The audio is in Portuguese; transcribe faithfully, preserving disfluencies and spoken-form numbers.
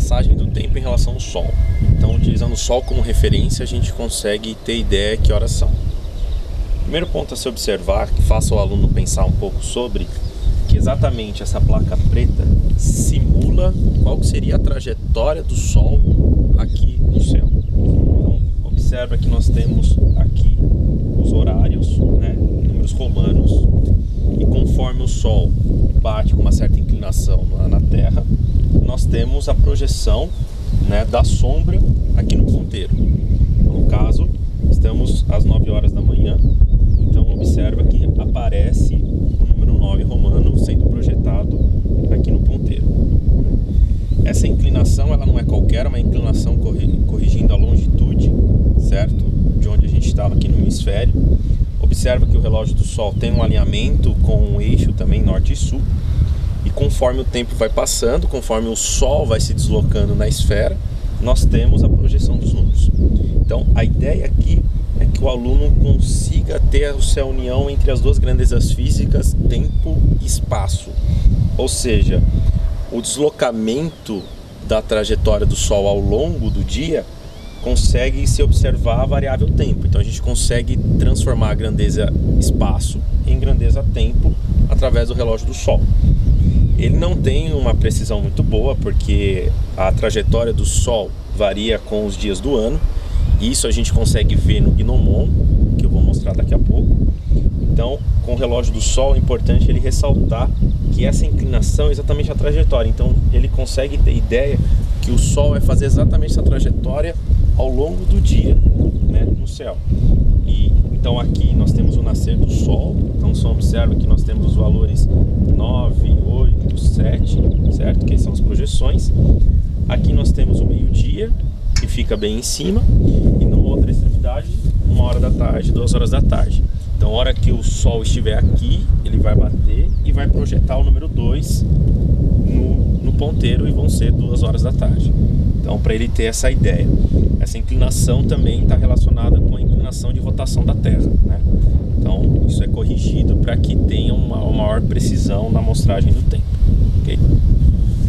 passagem do tempo em relação ao Sol. Então, utilizando o Sol como referência, a gente consegue ter ideia que horas são. Primeiro ponto a se observar, que faça o aluno pensar um pouco sobre, que exatamente essa placa preta simula qual seria a trajetória do Sol aqui no céu. Então, observa que nós temos aqui os horários, né, números romanos, e conforme o Sol bate com uma certa inclinação na, na Terra, nós temos a projeção, né, da sombra aqui no ponteiro. Então, no caso, estamos às nove horas da manhã, então observa que aparece o número nove romano sendo projetado aqui no ponteiro. Essa inclinação ela não é qualquer, é uma inclinação corrigindo a longitude, certo? De onde a gente estava aqui no hemisfério. Observa que o relógio do Sol tem um alinhamento com o eixo também norte e sul. E conforme o tempo vai passando, conforme o Sol vai se deslocando na esfera, nós temos a projeção dos números. Então, a ideia aqui é que o aluno consiga ter essa união entre as duas grandezas físicas, tempo e espaço. Ou seja, o deslocamento da trajetória do Sol ao longo do dia consegue se observar a variável tempo. Então, a gente consegue transformar a grandeza espaço em grandeza tempo através do relógio do Sol. Ele não tem uma precisão muito boa, porque a trajetória do Sol varia com os dias do ano. Isso a gente consegue ver no Gnomon, que eu vou mostrar daqui a pouco. Então, com o relógio do Sol, é importante ele ressaltar que essa inclinação é exatamente a trajetória. Então, ele consegue ter ideia que o Sol vai fazer exatamente essa trajetória ao longo do dia, né, no céu. E então aqui nós temos o nascer do Sol. Então só observa que nós temos os valores nove, oito, sete, certo? Que são as projeções. Aqui nós temos o meio-dia, que fica bem em cima, e na outra extremidade, uma hora da tarde, duas horas da tarde. Então, a hora que o Sol estiver aqui, ele vai bater e vai projetar o número dois no, no ponteiro, e vão ser duas horas da tarde. Então, para ele ter essa ideia. Essa inclinação também está relacionada com a inclinação de rotação da Terra, né? Então, isso é corrigido para que tenha uma, uma maior precisão na amostragem do tempo, ok?